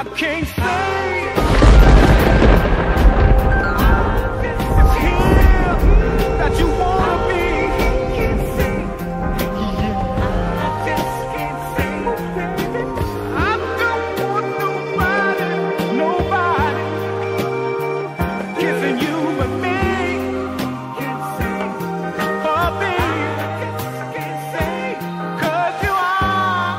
I can't say it's here that you wanna be. I just can't say, baby. I don't want nobody kissing you but me. Can't say, oh baby, I can't say, 'cause you are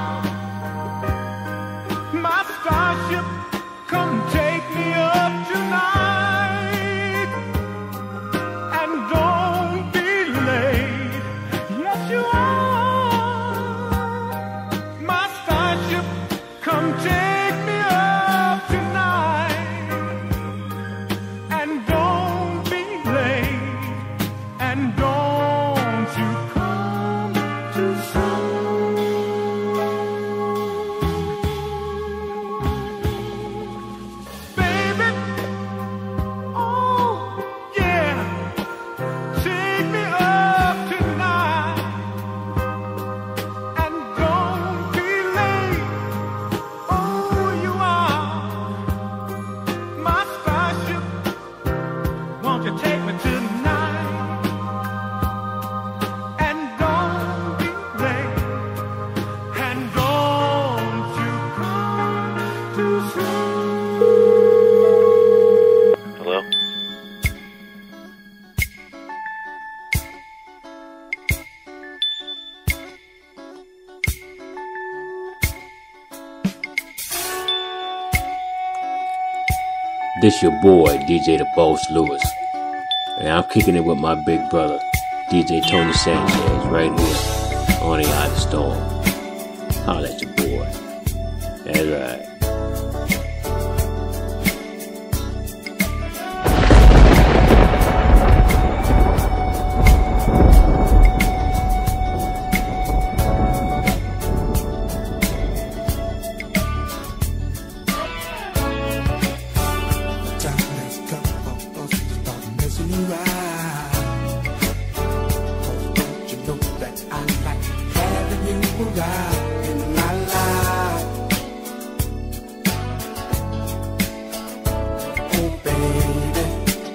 my starship. Come take me up tonight, and don't be late. Yes, you are my starship. Come take me up tonight, and don't be late, and don't you come too soon. Baby, oh yeah, take me up tonight, and don't be late. Oh, you are my starship. Won't you take me tonight, and don't be late, and don't you come too soon. Hello? This your boy, DJ the Boss Lewis. And I'm kicking it with my big brother, DJ Tony Sanchez, right here on the Eye of the Storm. Holla at your boy. That's right. Time has come for us to start messing around. Don't you know that I like having you around in my life? Oh baby,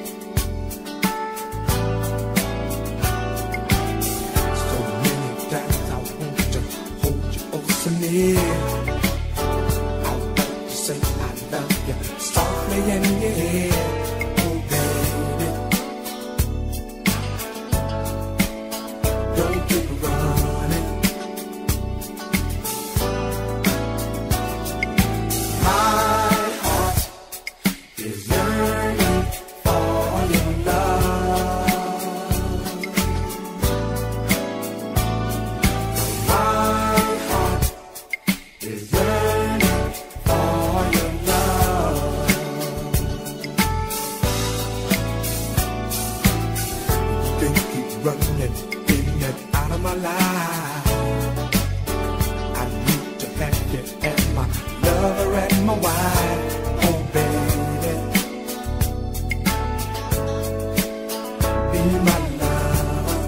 so many times I want to hold you oh so near. I want to say I love you softly in your head. Oh baby, don't keep running. My heart is yearning for your love. My heart is yearning for your love. Then keep running in and out of my life. I need to have you as my lover and my wife. Oh baby, be my lover.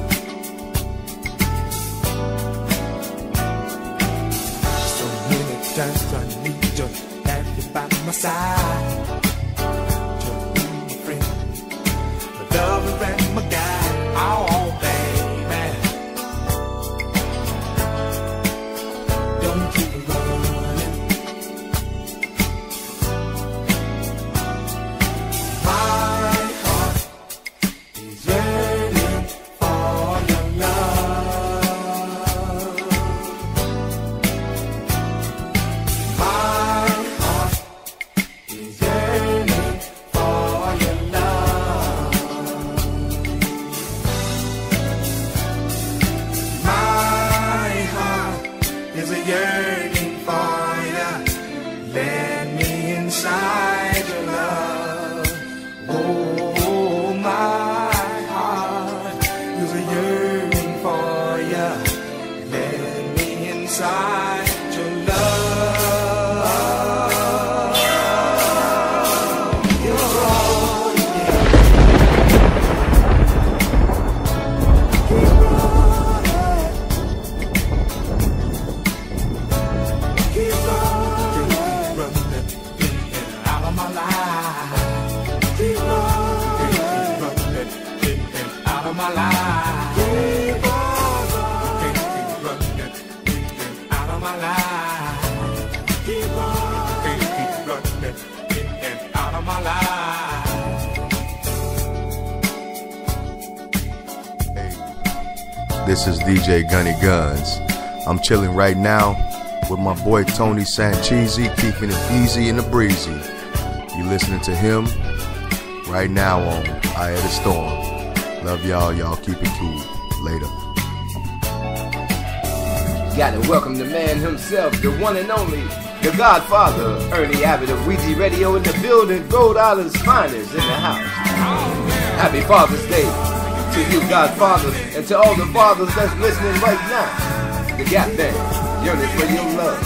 So many times I need to have you by my side. To be my friend, my lover and my guide. Oh baby, don't keep running. My heart is yearning for your love. My heart is yearning for your love. My heart is a yearning for you. Let me inside your love. Oh, my heart is a yearning for you. Let me inside your love. You're all you need. Keep running. Keep running. of my life. Keep running in and out of my life. This is DJ Gunny Guns. I'm chilling right now with my boy Tony Sancheezy, keeping it easy and the breezy. You listening to him right now on Eye of the Storm. Love y'all. Y'all keep it cool. Later. Gotta welcome the man himself, the one and only, the Godfather, Ernie Abbott of Ouija Radio in the building, Rhode Island's finest in the house. Happy Father's Day to you, Godfather, and to all the fathers that's listening right now. The Gap Band, yearning for your love.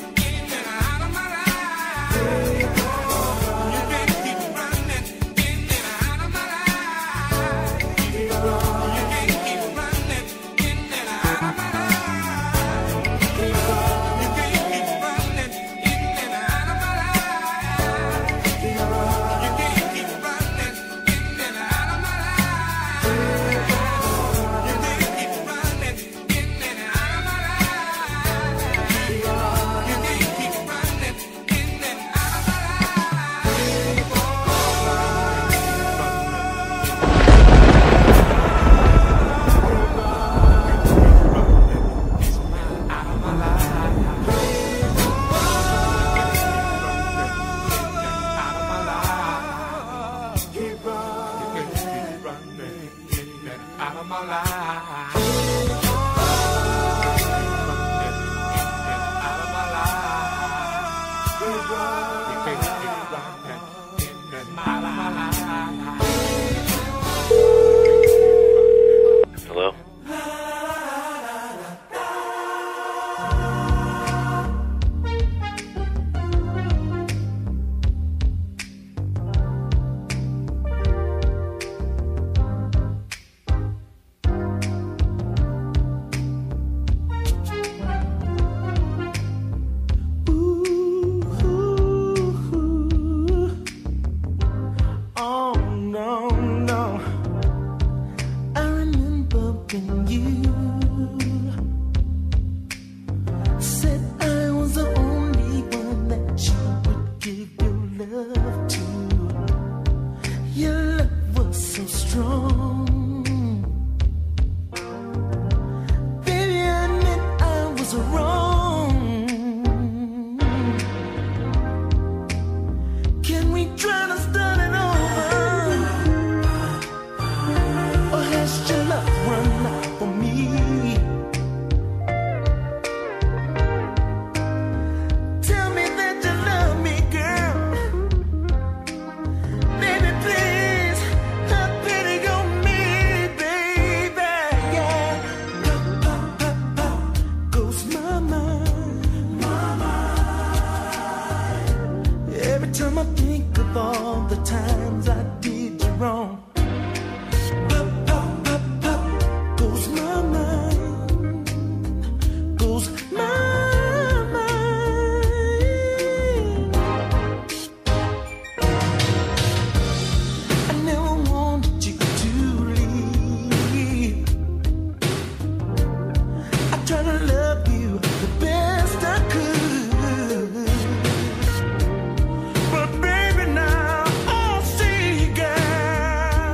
Hello? Oh no, no. I remember when you said I was the only one that you would give your love to. Your love was so strong. Baby, I admit I was wrong. Can we try to start it over? Or has your love run out for me? Tell me that you love me, girl. Baby, please, have pity on me, baby. Yeah. Goes my mind. Every time I think of all the times I did you wrong. Goes my mind, goes my mind. I never wanted you to leave. I tried to love you the best I could. But baby, now I see, girl,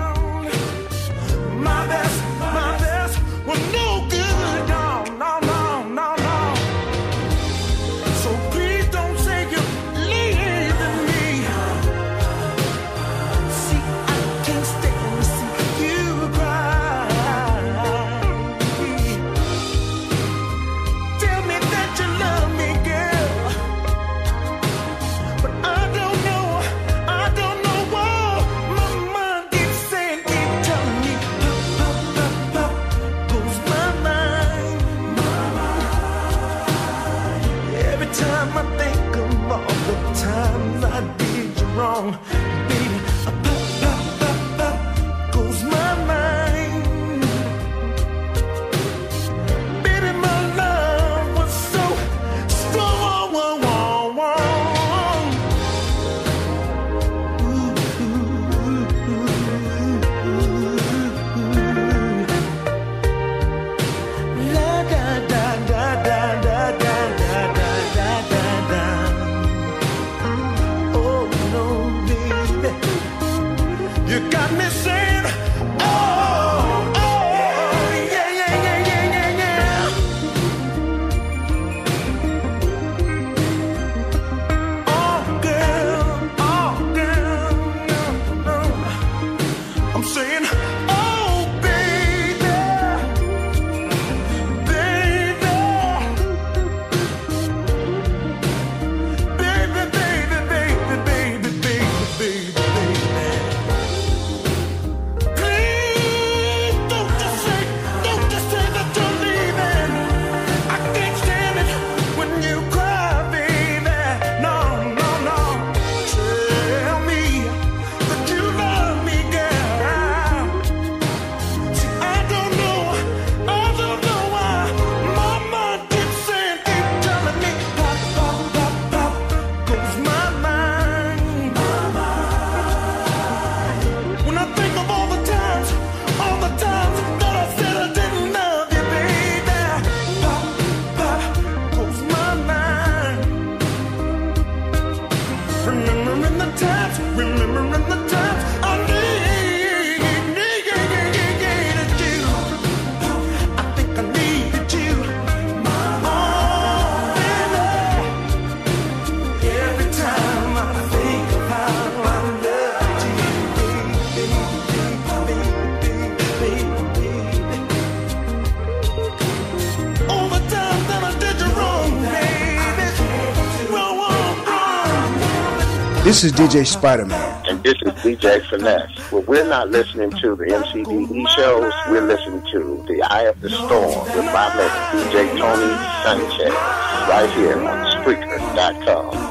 This is DJ Spider-Man. And this is DJ Finesse. Well, we're not listening to the MCDE shows. We're listening to The Eye of the Storm with my man, DJ Tony Sanchez, right here on Spreaker.com.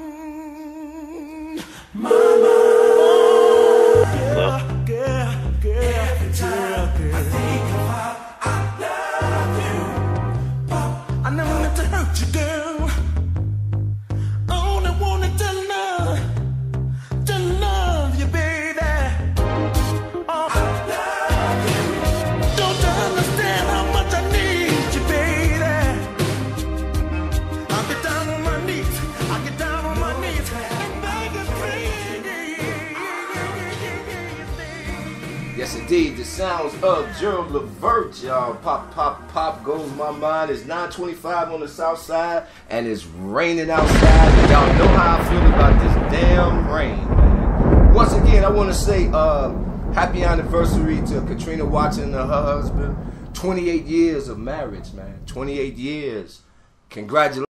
I never meant to hurt you, girl. I only wanted to love you, baby. Oh, I love you. Don't you understand how much I need you, baby? I get down on my knees. I get down on my knees and beg and pray. Yes, indeed. The sounds of Gerald Levert, y'all. Pop, pop, pop goes my mind. It's 9:25 on the south side, and it's raining outside. And y'all know how I feel about this damn rain, man. Once again, I want to say happy anniversary to Katrina Watson and her husband. 28 years of marriage, man. 28 years. Congratulations.